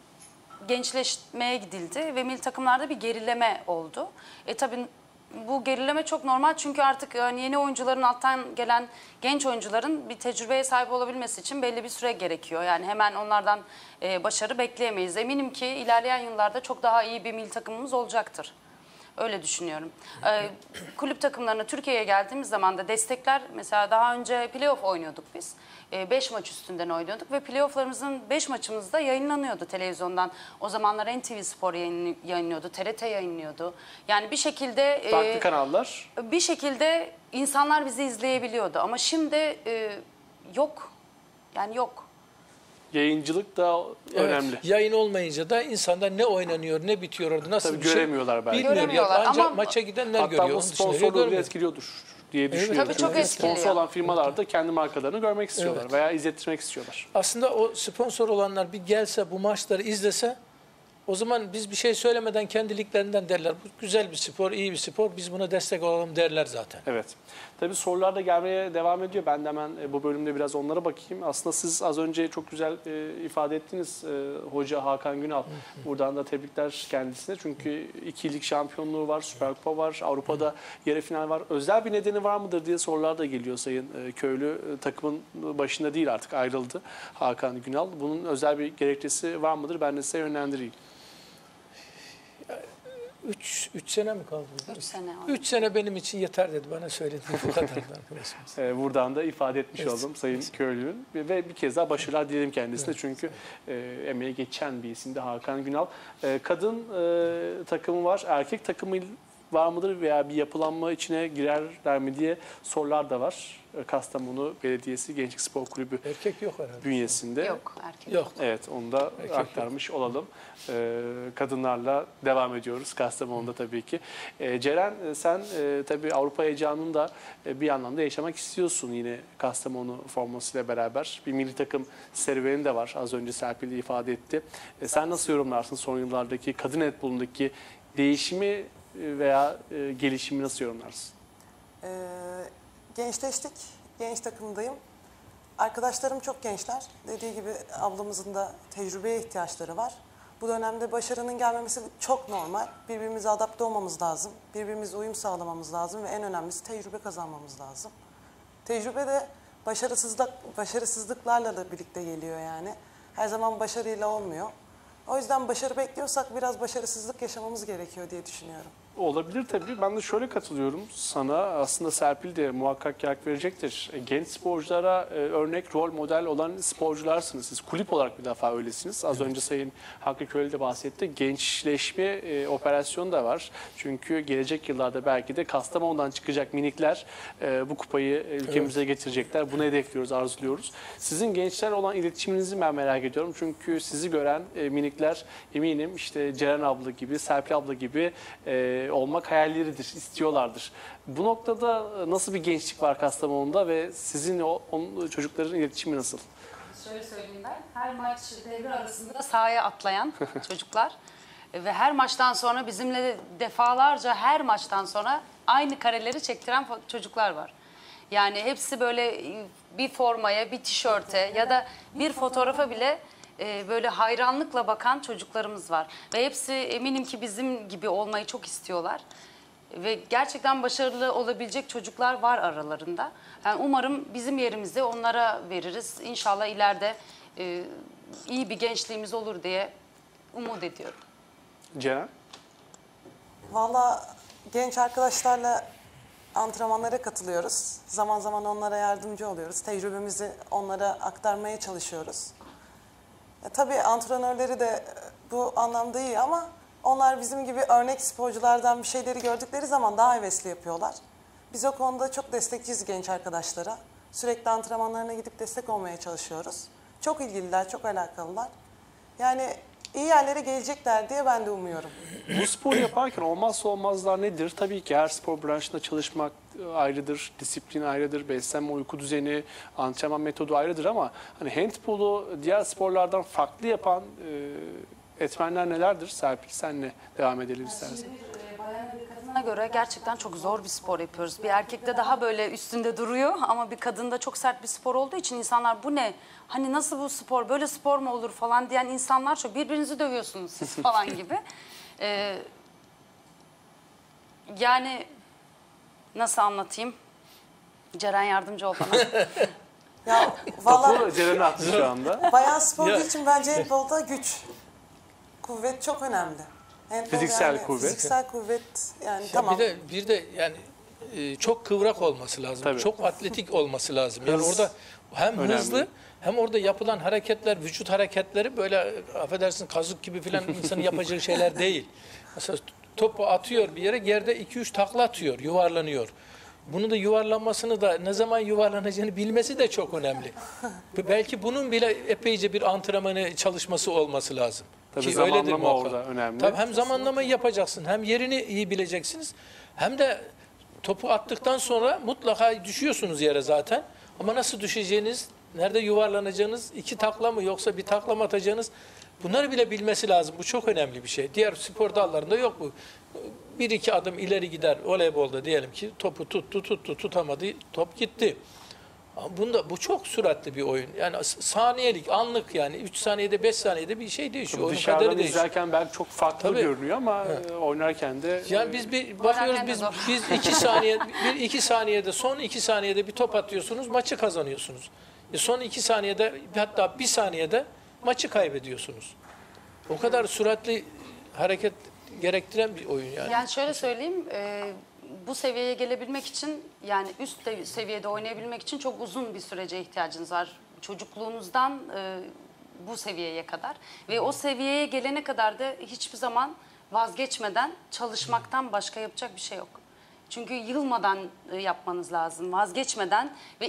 gençleşmeye gidildi ve milli takımlarda bir gerileme oldu. E tabii bu gerileme çok normal çünkü artık yani yeni oyuncuların, alttan gelen genç oyuncuların bir tecrübeye sahip olabilmesi için belli bir süre gerekiyor. Yani hemen onlardan e, başarı bekleyemeyiz. Eminim ki ilerleyen yıllarda çok daha iyi bir milli takımımız olacaktır. Öyle düşünüyorum. Ee, kulüp takımlarına Türkiye'ye geldiğimiz zaman da destekler, mesela daha önce playoff oynuyorduk biz. beş maç üstünden oynuyorduk ve playofflarımızın beş maçımız da yayınlanıyordu televizyondan. O zamanlar N T V Spor yayın, yayınlıyordu, T R T yayınlıyordu. Yani bir şekilde... Farklı e, kanallar. Bir şekilde insanlar bizi izleyebiliyordu ama şimdi e, yok. Yani yok. Yayıncılık da önemli. Evet, yayın olmayınca da insanlar ne oynanıyor, ne bitiyor orada, nasıl Tabii bir şey göremiyorlar belki. bilmiyor. Göremiyorlar Ancak ama- maça gidenler Hatta görüyor. bu Onun dışında sponsorluğu bile görmüyor. etkiliyordur diye düşünüyorum. Tabii çok Çünkü etkiliyor. sponsor olan firmalar da kendi markalarını görmek istiyorlar Evet. veya izlettirmek istiyorlar. Aslında o sponsor olanlar bir gelse, bu maçları izlese, o zaman biz bir şey söylemeden kendi liglerinden derler. Bu güzel bir spor, iyi bir spor, biz buna destek olalım derler zaten. Evet. Tabii sorular da gelmeye devam ediyor. Ben de hemen e, bu bölümde biraz onlara bakayım. Aslında siz az önce çok güzel e, ifade ettiniz. E, Hoca Hakan Günal. Buradan da tebrikler kendisine. Çünkü iki lig şampiyonluğu var, Süper Kupa var, Avrupa'da yarı final var. Özel bir nedeni var mıdır diye sorular da geliyor Sayın e, Köylü. E, takımın başında değil, artık ayrıldı Hakan Günal. Bunun özel bir gerekçesi var mıdır? Ben de size yönlendireyim. Üç, üç sene mi kaldı? Üç sene oldu. Üç sene benim için yeter dedi, bana söyledi. Bu kadar arkadaşımız. Ee, Buradan da ifade etmiş Evet. oldum Sayın Köylü'nün. Ve bir kez daha başarılar dilerim kendisine. Evet. Çünkü e, emeği geçen bir isimdi Hakan Günal. E, kadın e, takımı var, erkek takımı var mıdır veya bir yapılanma içine girerler mi diye sorular da var. E, Kastamonu Belediyesi Gençlik Spor Kulübü Erkek yok herhalde. Yok bünyesinde. erkek. Yok. Evet, onu da Erkek aktarmış olalım. Ee, kadınlarla devam ediyoruz Kastamonu'da tabii ki. Ee, Ceren, sen e, tabii Avrupa heyecanını da e, bir anlamda yaşamak istiyorsun yine Kastamonu formasıyla beraber. Bir milli takım serüveni de var. Az önce Serpil de ifade etti. E, sen nasıl yorumlarsın son yıllardaki kadın handbolundaki değişimi veya e, gelişimi nasıl yorumlarsın? Ee, gençleştik. Genç takımdayım. Arkadaşlarım çok gençler. Dediği gibi ablamızın da tecrübeye ihtiyaçları var. Bu dönemde başarının gelmemesi çok normal. Birbirimize adapte olmamız lazım. Birbirimize uyum sağlamamız lazım ve en önemlisi tecrübe kazanmamız lazım. Tecrübe de başarısızlık, başarısızlıklarla da birlikte geliyor yani. Her zaman başarıyla olmuyor. O yüzden başarı bekliyorsak biraz başarısızlık yaşamamız gerekiyor diye düşünüyorum. Olabilir tabii. Ben de şöyle katılıyorum sana. Aslında Serpil de muhakkak ki hak verecektir. Genç sporculara e, örnek, rol model olan sporcularsınız. Siz kulüp olarak bir defa öylesiniz. Az önce Sayın Hakkı Köylü de bahsetti. Gençleşme e, operasyonu da var. Çünkü gelecek yıllarda belki de Kastamonu'dan çıkacak minikler e, bu kupayı e, ülkemize evet. getirecekler. Bunu hedefliyoruz, arzuluyoruz. Sizin gençler olan iletişiminizi ben merak ediyorum. Çünkü sizi gören e, minikler eminim işte Ceren abla gibi, Serpil abla gibi e, olmak hayalleridir, istiyorlardır. Bu noktada nasıl bir gençlik var Kastamonu'da ve sizin o on, çocukların iletişimi nasıl? Şöyle söyleyeyim ben, her maç devre arasında sahaya atlayan çocuklar ve her maçtan sonra bizimle defalarca her maçtan sonra aynı kareleri çektiren çocuklar var. Yani hepsi böyle bir formaya, bir tişörte ya da bir fotoğrafa bile e, böyle hayranlıkla bakan çocuklarımız var. Ve hepsi eminim ki bizim gibi olmayı çok istiyorlar. Ve gerçekten başarılı olabilecek çocuklar var aralarında. Yani umarım bizim yerimizi onlara veririz. İnşallah ileride e, iyi bir gençliğimiz olur diye umut ediyorum. Ceren? Valla genç arkadaşlarla antrenmanlara katılıyoruz. Zaman zaman onlara yardımcı oluyoruz. Tecrübemizi onlara aktarmaya çalışıyoruz. E, tabii antrenörleri de bu anlamda iyi ama onlar bizim gibi örnek sporculardan bir şeyleri gördükleri zaman daha hevesli yapıyorlar. Biz o konuda çok destekçiyiz genç arkadaşlara. Sürekli antrenmanlarına gidip destek olmaya çalışıyoruz. Çok ilgililer, çok alakalılar. Yani iyi yerlere gelecekler diye ben de umuyorum. Bu spor yaparken olmazsa olmazlar nedir? Tabii ki her spor branşında çalışmak ayrıdır, disiplin ayrıdır, beslenme, uyku düzeni, antrenman metodu ayrıdır ama hani handbolu diğer sporlardan farklı yapan e, etmenler nelerdir? Serpil, senle devam edelim istersen. Kadına göre gerçekten çok zor bir spor yapıyoruz. Bir erkekte daha böyle üstünde duruyor ama bir kadında çok sert bir spor olduğu için insanlar bu ne? Hani nasıl bu spor, böyle spor mu olur falan diyen insanlar çok. Birbirinizi dövüyorsunuz siz falan gibi. Ee, yani nasıl anlatayım? Ceren yardımcı ol bana. Ya vallahi Topu Ceren'e attı şu anda. bayan sporcu Ya. için bence handbolda güç, kuvvet çok önemli. Handbol Fiziksel kuvvet. Fiziksel kuvvet yani Ya tamam. Bir de bir de yani e, çok kıvrak olması lazım. Tabii. Çok atletik olması lazım. Yani Hız orada hem önemli. hızlı hem orada yapılan hareketler, vücut hareketleri böyle e, affedersin kazık gibi filan insanın yapacağı şeyler değil. Mesela topu atıyor bir yere, yerde iki üç takla atıyor, yuvarlanıyor. Bunu da yuvarlanmasını da ne zaman yuvarlanacağını bilmesi de çok önemli. Belki bunun bile epeyce bir antrenmanı çalışması olması lazım. Tabii Ki zamanlama öyledir muhakkak. orada önemli. Tabii hem zamanlamayı yapacaksın, hem yerini iyi bileceksiniz, hem de topu attıktan sonra mutlaka düşüyorsunuz yere zaten. Ama nasıl düşeceğiniz, nerede yuvarlanacağınız, iki takla mı yoksa bir takla mı atacağınız, bunları bile bilmesi lazım. Bu çok önemli bir şey. Diğer spor dallarında yok bu. Bir iki adım ileri gider. Voleybolda diyelim ki topu tuttu, tuttu, tutamadı, top gitti. Ama Bunda bu çok süratli bir oyun. Yani saniyelik, anlık yani üç saniyede, beş saniyede bir şey değişiyor. Oyun Dışarıdan kaderi değişiyor. izlerken belki çok farklı Tabii. görünüyor ama e, oynarken de Yani biz bir bakıyoruz, de biz zor. biz iki saniye bir iki saniyede, son iki saniyede bir top atıyorsunuz, maçı kazanıyorsunuz. E son iki saniyede, hatta bir saniyede maçı kaybediyorsunuz. O kadar süratli hareket gerektiren bir oyun yani. Yani şöyle söyleyeyim, e, bu seviyeye gelebilmek için, yani üst de- seviyede oynayabilmek için çok uzun bir sürece ihtiyacınız var. Çocukluğunuzdan e, bu seviyeye kadar ve o seviyeye gelene kadar da hiçbir zaman vazgeçmeden çalışmaktan başka yapacak bir şey yok. Çünkü yılmadan e, yapmanız lazım, vazgeçmeden ve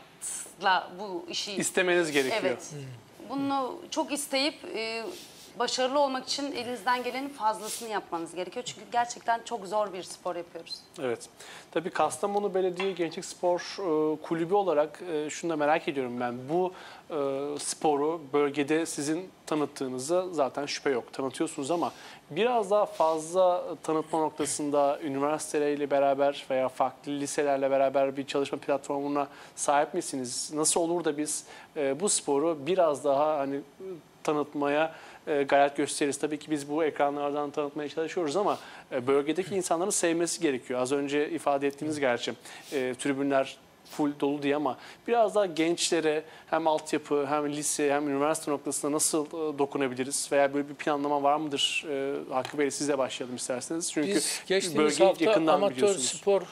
inatla bu işi istemeniz gerekiyor. Evet. Bunu çok isteyip e, başarılı olmak için elinizden gelenin fazlasını yapmanız gerekiyor. Çünkü gerçekten çok zor bir spor yapıyoruz. Evet. Tabii Kastamonu Belediye Gençlik Spor e, Kulübü olarak e, şunu da merak ediyorum ben. Bu e, sporu bölgede sizin tanıttığınızda zaten şüphe yok. Tanıtıyorsunuz ama biraz daha fazla tanıtma noktasında üniversiteleriyle beraber veya farklı liselerle beraber bir çalışma platformuna sahip misiniz? Nasıl olur da biz e, bu sporu biraz daha hani tanıtmaya e, gayret gösteririz. Tabii ki biz bu ekranlardan tanıtmaya çalışıyoruz ama e, bölgedeki insanların sevmesi gerekiyor. Az önce ifade ettiğiniz gerçi e, tribünler full dolu diye ama biraz daha gençlere hem altyapı hem lise hem üniversite noktasında nasıl e, dokunabiliriz? Veya böyle bir planlama var mıdır? E, Hakkı Bey sizle başlayalım isterseniz. Çünkü Biz geçtiğimiz bölgeyi hafta yakından amatör biliyorsunuz. spor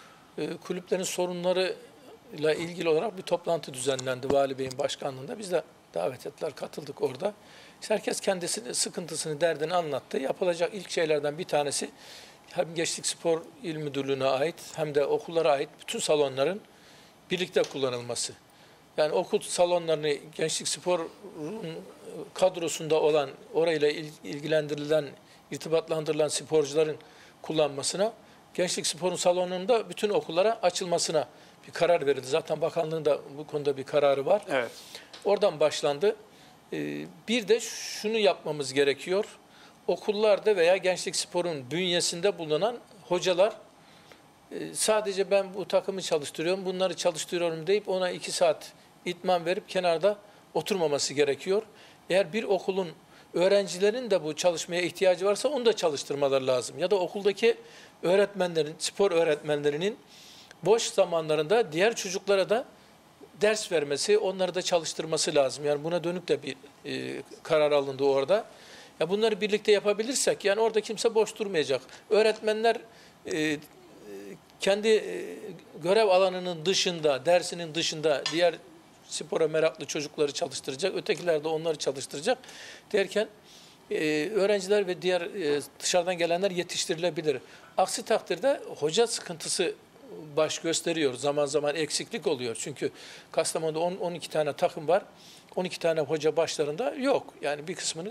e, kulüplerinin sorunlarıyla ilgili olarak bir toplantı düzenlendi Vali Bey'in başkanlığında. Biz de davet ettiler, katıldık orada. İşte herkes kendisini, sıkıntısını, derdini anlattı. Yapılacak ilk şeylerden bir tanesi hem Gençlik Spor İl Müdürlüğü'ne ait hem de okullara ait bütün salonların birlikte kullanılması. Yani okul salonlarını Gençlik Spor'un kadrosunda olan, orayla ilgilendirilen, irtibatlandırılan sporcuların kullanmasına, Gençlik Spor'un salonunda bütün okullara açılmasına bir karar verildi. Zaten bakanlığın da bu konuda bir kararı var. Evet. Oradan başlandı. Bir de şunu yapmamız gerekiyor. Okullarda veya Gençlik Spor'un bünyesinde bulunan hocalar sadece ben bu takımı çalıştırıyorum, bunları çalıştırıyorum deyip ona iki saat itman verip kenarda oturmaması gerekiyor. Eğer bir okulun öğrencilerin de bu çalışmaya ihtiyacı varsa onu da çalıştırmaları lazım. Ya da okuldaki öğretmenlerin, spor öğretmenlerinin boş zamanlarında diğer çocuklara da ders vermesi, onları da çalıştırması lazım. Yani buna dönük de bir e, karar alındı orada. Ya bunları birlikte yapabilirsek, yani orada kimse boş durmayacak. Öğretmenler e, kendi e, görev alanının dışında, dersinin dışında diğer spora meraklı çocukları çalıştıracak. Ötekiler de onları çalıştıracak derken e, öğrenciler ve diğer e, dışarıdan gelenler yetiştirilebilir. Aksi takdirde hoca sıkıntısı baş gösteriyor. Zaman zaman eksiklik oluyor. Çünkü Kastamonu'da on on iki tane takım var. on iki tane hoca başlarında yok. Yani bir kısmını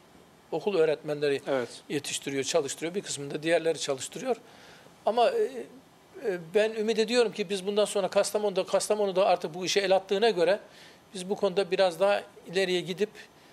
okul öğretmenleri Evet. yetiştiriyor, çalıştırıyor. Bir kısmını da diğerleri çalıştırıyor. Ama e, e, ben ümit ediyorum ki biz bundan sonra Kastamonu'da, Kastamonu'da artık bu işe el attığına göre biz bu konuda biraz daha ileriye gidip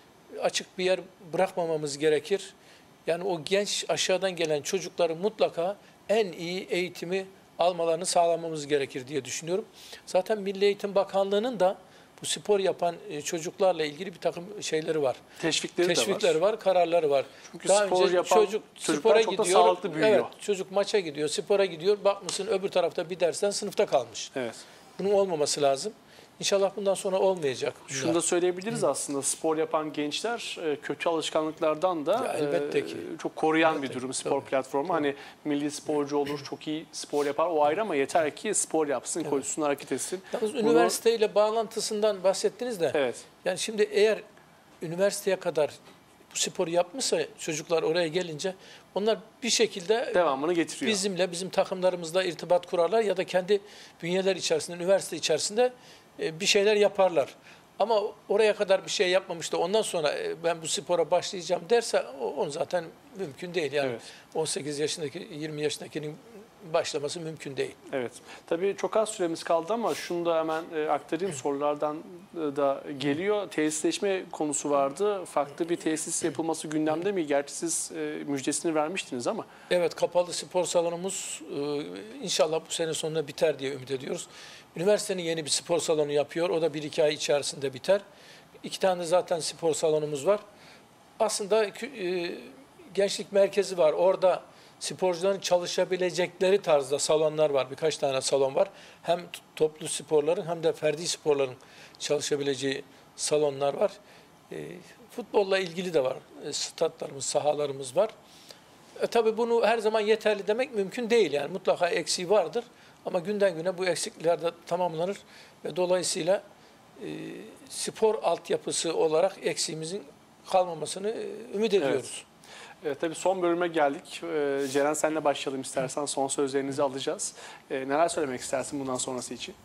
açık bir yer bırakmamamız gerekir. Yani o genç aşağıdan gelen çocukları mutlaka en iyi eğitimi almalarını sağlamamız gerekir diye düşünüyorum. Zaten Milli Eğitim Bakanlığı'nın da bu spor yapan e, çocuklarla ilgili bir takım şeyleri var. Teşvikleri, Teşvikleri de var. var, kararları var. Çünkü Daha spor önce yapan çocuk çocuklar spora çok da gidiyor. sağlıklı büyüyor. Evet, çocuk maça gidiyor, spora gidiyor. Bakmışsın öbür tarafta bir dersten sınıfta kalmış. Evet. Bunun olmaması lazım. İnşallah bundan sonra olmayacak. Şunu da söyleyebiliriz aslında, spor yapan gençler e, kötü alışkanlıklardan da Ya elbette ki. e, çok koruyan Elbette bir durum ki, spor tabii. platformu. Hani milli sporcu olur, çok iyi spor yapar, o ayrı, ama yeter ki spor yapsın, koşsun, hareket etsin. Yalnız Bunu- üniversiteyle bağlantısından bahsettiniz de. Evet. Yani şimdi eğer üniversiteye kadar bu sporu yapmışsa çocuklar oraya gelince onlar bir şekilde Devamını getiriyor. bizimle, bizim takımlarımızla irtibat kurarlar ya da kendi bünyeler içerisinde, üniversite içerisinde e, bir şeyler yaparlar. Ama oraya kadar bir şey yapmamış da ondan sonra e, ben bu spora başlayacağım derse o, onu zaten mümkün değil. Yani Evet. on sekiz yaşındaki, yirmi yaşındakinin başlaması mümkün değil. Evet. Tabii çok az süremiz kaldı ama şunu da hemen e, aktarayım. Sorulardan e, da geliyor. Tesisleşme konusu vardı. Farklı bir tesis yapılması gündemde mi? Gerçi siz e, müjdesini vermiştiniz ama. Evet, kapalı spor salonumuz e, inşallah bu sene sonunda biter diye ümit ediyoruz. Üniversitenin yeni bir spor salonu yapıyor. O da bir iki ay içerisinde biter. İki tane zaten spor salonumuz var. Aslında e, gençlik merkezi var. Orada sporcuların çalışabilecekleri tarzda salonlar var. Birkaç tane salon var. Hem toplu sporların hem de ferdi sporların çalışabileceği salonlar var. E, futbolla ilgili de var. E, statlarımız, sahalarımız var. E, tabii bunu her zaman yeterli demek mümkün değil. Yani mutlaka eksiği vardır. Ama günden güne bu eksiklikler de tamamlanır ve dolayısıyla e, spor altyapısı olarak eksiğimizin kalmamasını e, ümit ediyoruz. Evet, tabii son bölüme geldik. Ee, Ceren, senle başlayalım istersen. Son sözlerinizi alacağız. Ee, neler söylemek istersin bundan sonrası için?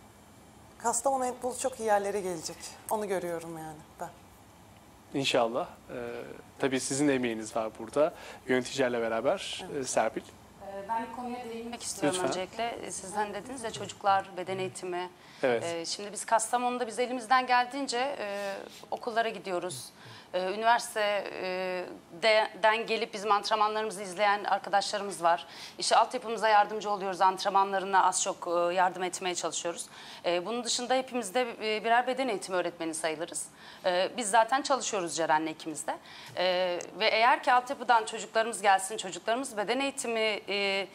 Kastamonu handball çok iyi yerlere gelecek. Onu görüyorum yani ben. İnşallah. Ee, tabii sizin de emeğiniz var burada. Yöneticilerle beraber. Ee, Serpil. Ee, Ben bir konuya değinmek istiyorum Lütfen. öncelikle. Sizden dediniz ya çocuklar, beden eğitimi. Evet. Ee, Şimdi biz Kastamonu'da biz elimizden geldiğince e, okullara gidiyoruz. Ee, Üniversiteden gelip bizim antrenmanlarımızı izleyen arkadaşlarımız var. İşte altyapımıza yardımcı oluyoruz, antrenmanlarına az çok e, yardım etmeye çalışıyoruz. E, Bunun dışında hepimiz de e, birer beden eğitimi öğretmeni sayılırız. E, Biz zaten çalışıyoruz Ceren'le ikimiz de. E, Ve eğer ki altyapıdan çocuklarımız gelsin, çocuklarımız beden eğitimi e,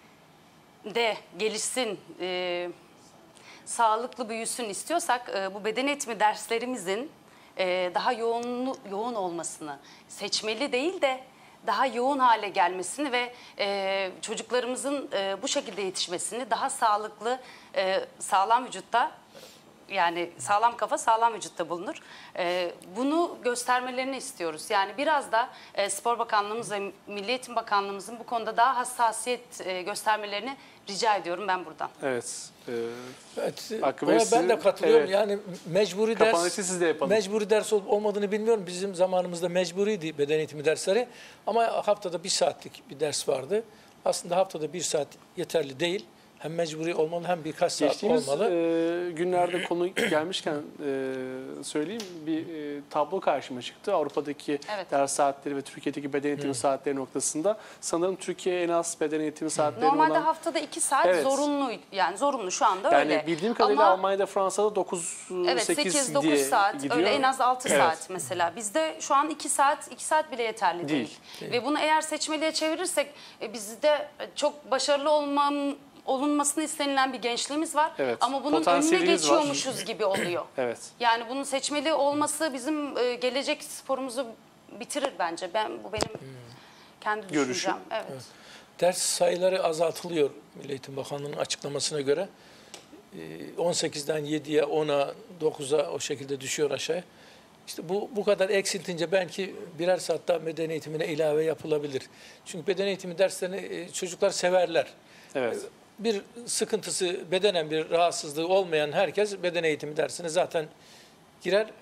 de gelişsin, e, sağlıklı büyüsün istiyorsak e, bu beden eğitimi derslerimizin e, daha yoğun yoğun olmasını, seçmeli değil de daha yoğun hale gelmesini ve e, çocuklarımızın e, bu şekilde yetişmesini, daha sağlıklı, e, sağlam vücutta, yani sağlam kafa sağlam vücutta bulunur. Ee, bunu göstermelerini istiyoruz. Yani biraz da e, Spor Bakanlığımız ve Milli Eğitim Bakanlığımızın bu konuda daha hassasiyet e, göstermelerini rica ediyorum ben buradan. Evet. Ee, Evet, Hakkı ona Bey, ben sizin- de katılıyorum. evet. Yani mecburi Kapanışı ders siz de yapalım. mecburi ders olup olmadığını bilmiyorum. Bizim zamanımızda mecburiydi beden eğitimi dersleri. Ama haftada bir saatlik bir ders vardı. Aslında haftada bir saat yeterli değil. Hem mecburi olmalı hem birkaç saat Geçtiğimiz olmalı. e, günlerde konu gelmişken e, söyleyeyim, bir e, tablo karşıma çıktı. Avrupa'daki Evet. ders saatleri ve Türkiye'deki beden eğitimi saatleri noktasında. Sanırım Türkiye en az beden eğitimi saatleri Normalde olan... haftada iki saat Evet. zorunlu, yani zorunlu şu anda Yani öyle. bildiğim kadarıyla Ama Almanya'da, Fransa'da dokuz evet, sekiz sekiz dokuz diye saat, gidiyor. öyle en az altı Evet. saat mesela. Bizde şu an iki saat, iki saat bile yeterli değil. Değil. Ve bunu eğer seçmeliğe çevirirsek e, bizde çok başarılı olmam olunmasını istenilen bir gençliğimiz var. Evet, Ama bunun önüne potansiyeliniz var. geçiyormuşuz gibi oluyor. Evet. Yani bunun seçmeli olması bizim e, gelecek sporumuzu bitirir bence. Ben bu benim kendi Görüşü. düşüncem. Evet. Ders sayıları azaltılıyor Milli Eğitim Bakanlığı'nın açıklamasına göre. Ee, on sekizden yediye, ona, dokuza o şekilde düşüyor aşağıya. İşte bu bu kadar eksiltince belki birer saat daha beden eğitimine ilave yapılabilir. Çünkü beden eğitimi derslerini e, çocuklar severler. Evet. Bir sıkıntısı, bedenen bir rahatsızlığı olmayan herkes beden eğitimi dersine zaten girer.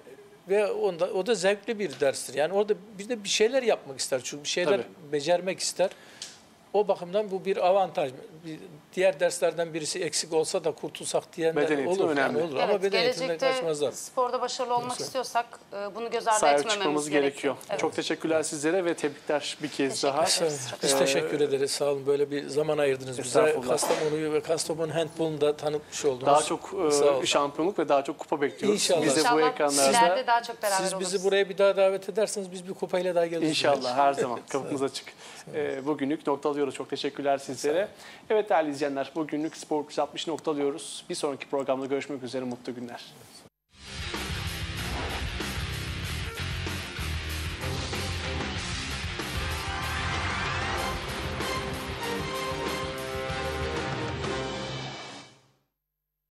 Ve onda, o da zevkli bir derstir. Yani orada bir de bir şeyler yapmak ister. Çünkü bir şeyler Tabii. becermek ister. O bakımdan bu bir avantaj. Bir, diğer derslerden birisi eksik olsa da kurtulsak diyenler Beden eğitimi olur. önemli. Yani olur. Ama Evet, beden eğitiminden gelecekte kaçmazlar. sporda başarılı olmak Kesinlikle. istiyorsak e, bunu göz ardı Sahip etmememiz çıkmamız gerekiyor. gerekiyor. Evet. Çok teşekkürler sizlere ve tebrikler bir kez Teşekkür daha. ederiz. Çok Biz Ee, teşekkür ederiz. Sağ olun. Böyle bir zaman ayırdınız bize. Estağfurullah. Kastamonu'yu ve Kastamonu handbolunu da tanıtmış oldunuz. Daha çok Sağ olun. e, şampiyonluk ve daha çok kupa bekliyoruz. İnşallah. Biz de bu İnşallah ekranlarda ileride daha çok beraber Siz oluruz. bizi buraya bir daha davet ederseniz biz bir kupayla daha geliriz. İnşallah her zaman kapımız açık. Ee, bugünlük noktalıyoruz. Çok teşekkürler sizlere. Evet değerli izleyenler, bugünlük Spor üç yüz altmışı noktalıyoruz. Bir sonraki programda görüşmek üzere. Mutlu günler.